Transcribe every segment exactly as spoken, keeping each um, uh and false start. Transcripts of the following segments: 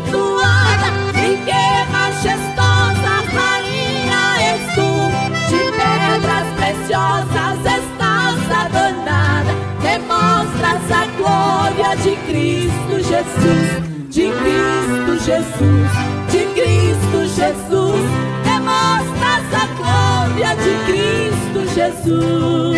situada, em que majestosa rainha és tu. De pedras preciosas estás adornada, demonstras a glória de Cristo Jesus. De Cristo Jesus, de Cristo Jesus, demonstras a glória de Cristo Jesus.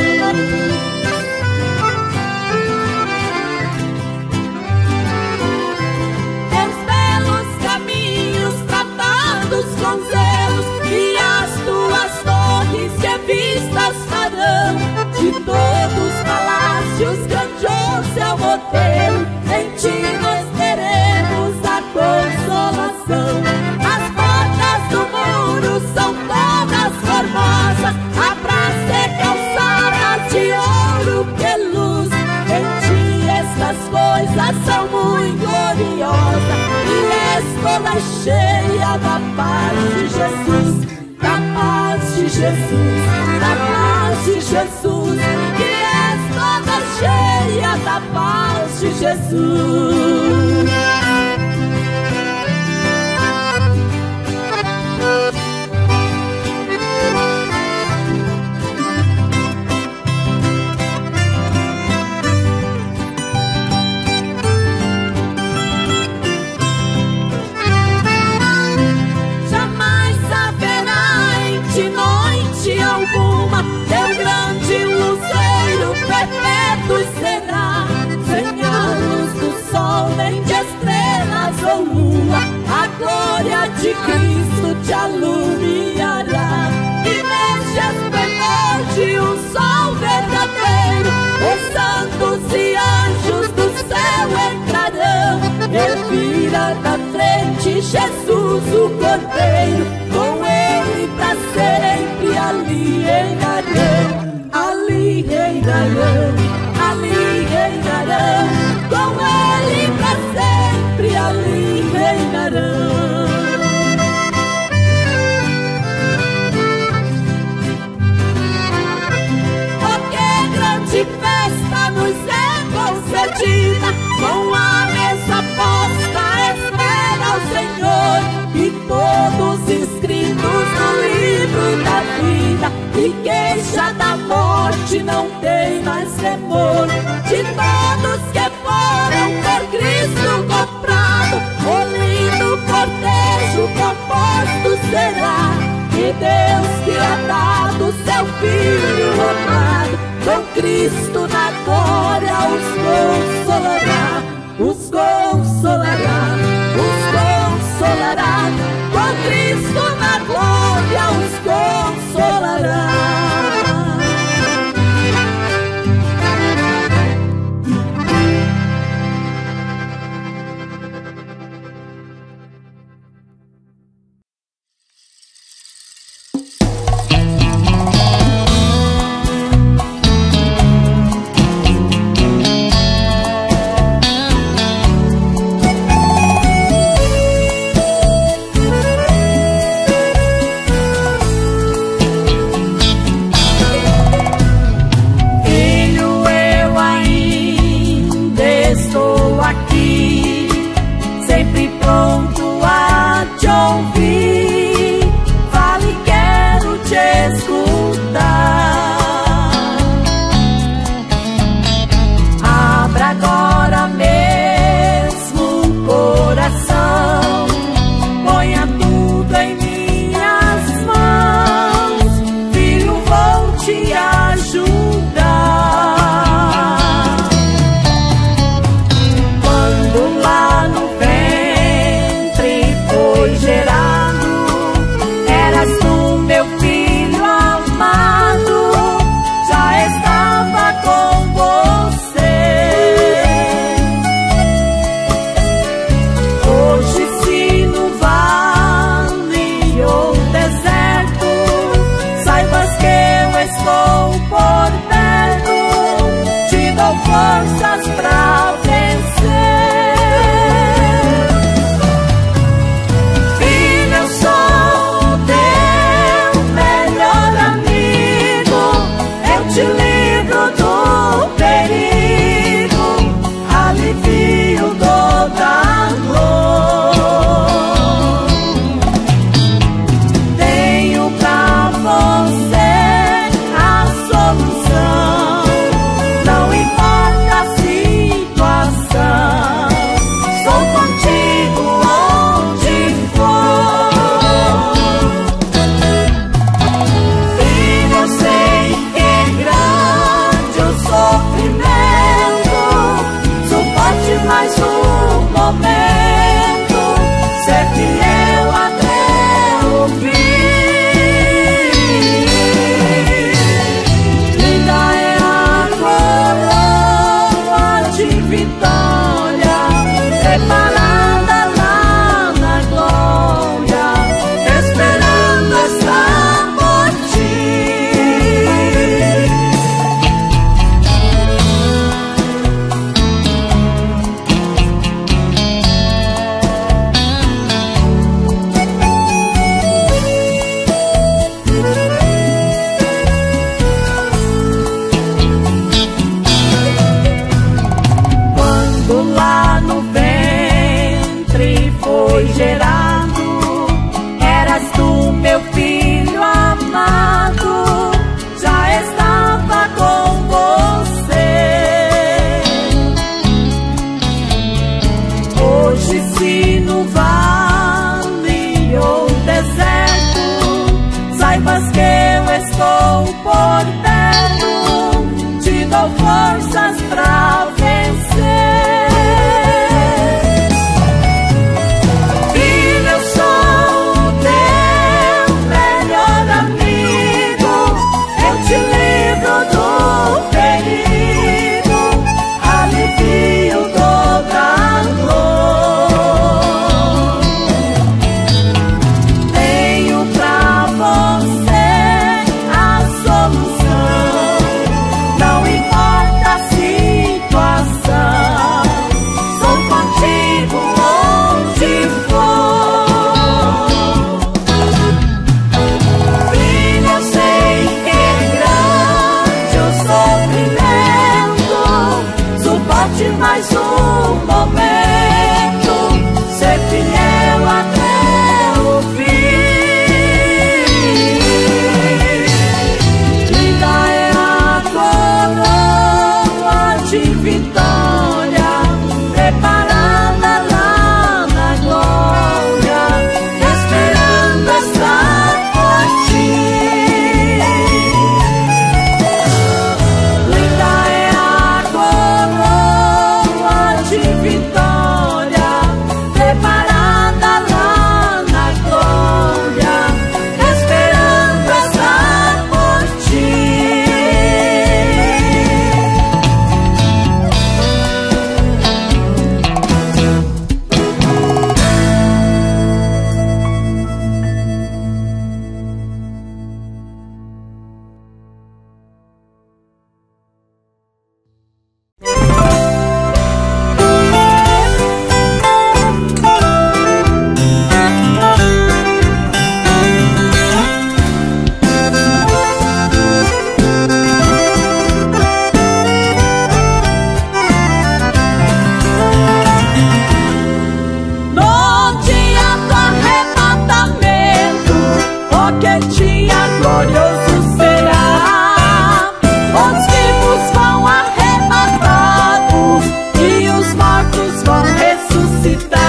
Teus belos caminhos tratados com zelos, e as tuas torres que vistas farão. De todos os palácios grandioso é o modelo, em ti nós teremos a consolação. As portas do muro são todas formosas, a praça é calçada de ouro que luz. Em ti estas coisas são muito gloriosas, e és toda cheia da paz de Jesus. Da paz de Jesus, da paz de Jesus, que és toda cheia da paz de Jesus. Alguma, teu grande luzeiro perpétuo será, sem a luz do sol, nem de estrelas ou lua, a glória de Cristo te alumiará. E neste esplendor de um sol verdadeiro, os santos e anjos do céu entrarão. E vira da frente Jesus o Cordeiro, com ele pra sempre ali reinarão, ali reinarão, ali reinarão, com ele pra sempre ali reinarão. Oh, que grande festa nos é concedida, com a mesa posta espera o Senhor, e todos inscritos no livro da vida, e queixa da morte não tem mais temor. De todos que foram por Cristo comprados, o lindo cortejo composto será. E Deus que ha dado seu Filho amado, com Cristo na glória os consolará, os consolará, os consolará. Com Cristo na glória os consolará. alivio toda dor. saiba que eu estou por perto, te dou forças pra vencer. Filho, eu sou teu melhor amigo, eu te livro do perigo, alivio toda a dor. Tenho pra você a solução, não importa a situação, sou contigo onde for. Filho, eu sei que é grande o sofrimento, suporte mais um momento, ser fiel até o fim. Linda é a coroa de vitória, preparada lá na glória, esperando estar por ti. Linda é a coroa de vitória, preparada lá na glória, esperando estar por ti. No dia do arrebatamento, foguetinha glorioso será. Os vivos vão arrebatados e os mortos vão ressuscitar.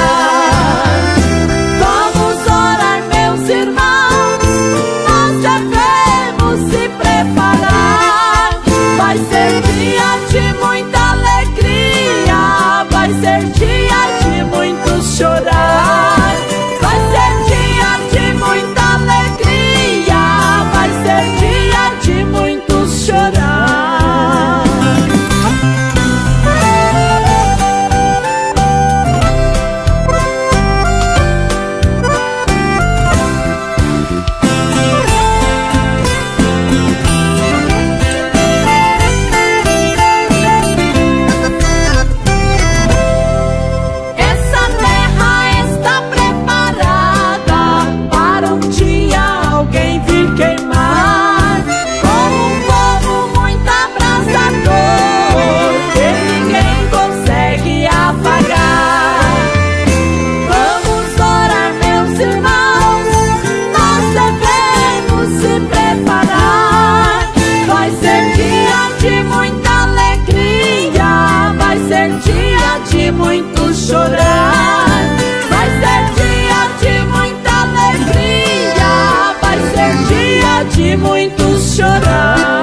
Vamos orar, meus irmãos, nós devemos se preparar. Vai ser dia de muita alegria, vai ser dia de muito chorar. Vai ser dia de muita alegria, vai ser dia de muito chorar. Essa terra está preparada para um dia alguém vir queimar, com um fogo muito abrasador que ninguém consegue apagar. Vamos orar, meus irmãos, nós devemos se preparar. Vai ser dia de muita alegria, vai ser dia de muito chorar. Vai ser dia de muita alegria, vai ser dia de muito chorar.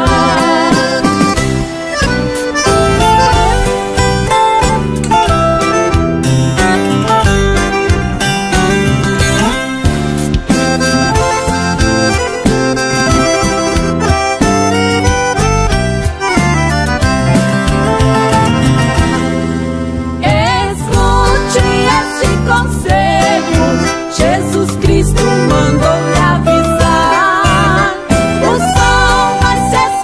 Escute esse conselho, Jesus Cristo mandou lhe avisar. O sol vai se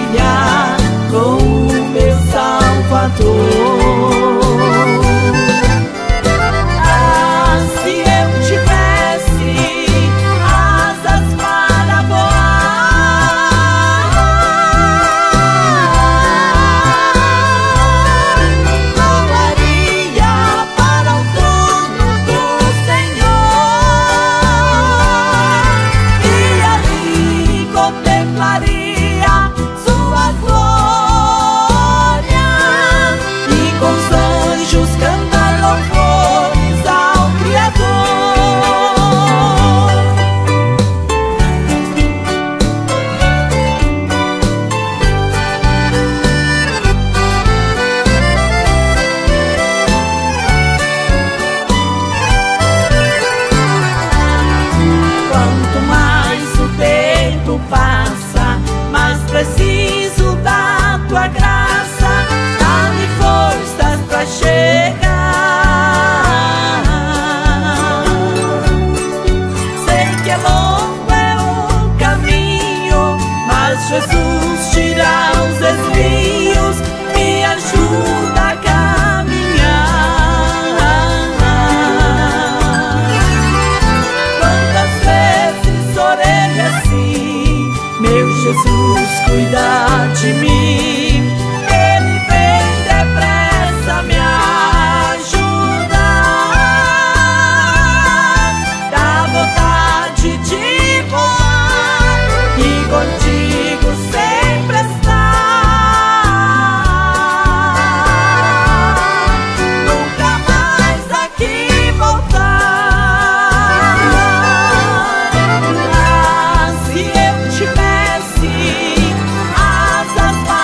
trilha com o meu Salvador. Ah, se eu tivesse asas para voar, voaria para o trono do Senhor e ali contemplaria sua glória e com os anjos cantar louvores ao Criador. Quanto mais o tempo passa, mais preciso da tua graça. Dá-me forças pra chegar. Sei que é longo é o caminho, mas Jesus tira os desvios, me ajuda a caminhar. Quantas vezes orei assim, meu Jesus, cuida de mim. Ele vem depressa me ajudar. Dá vontade de voar e contigo sempre estar. Nunca mais aqui voltar. Ah, se eu tivesse asas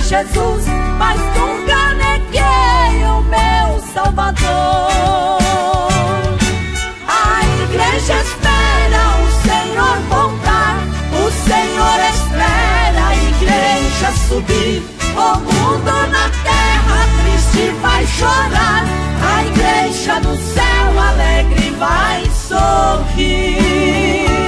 Jesus, mas nunca neguei o meu Salvador. A igreja espera o Senhor voltar, o Senhor espera a igreja subir. O mundo na terra triste vai chorar, a igreja no céu alegre vai sorrir.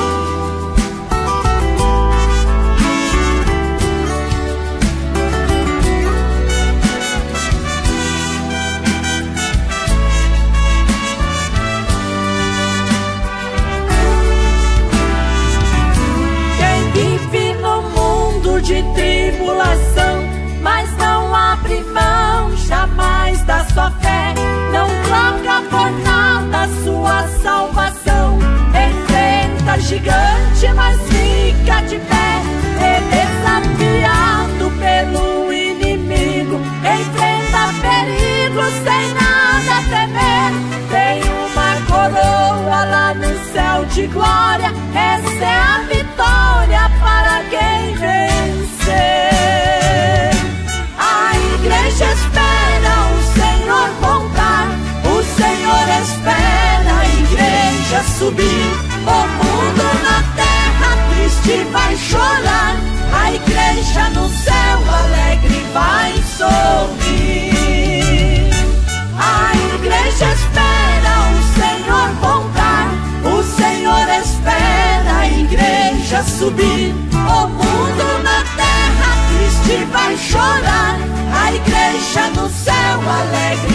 Quem vive no mundo de tribulação, mas não abre mão jamais da sua fé, não troca por nada sua salvação. Enfrenta gigante, mas fica de pé, é desafiado pelo inimigo. Enfrenta perigos sem nada temer, tem uma coroa lá no céu de glória. Essa é a vitória para quem vencer. A igreja espera o Senhor voltar, o Senhor espera a igreja subir. O mundo na terra triste vai chorar, a igreja no céu alegre vai sorrir. A igreja espera o Senhor voltar, o Senhor espera a igreja subir. O mundo na terra triste vai chorar, a igreja no céu alegre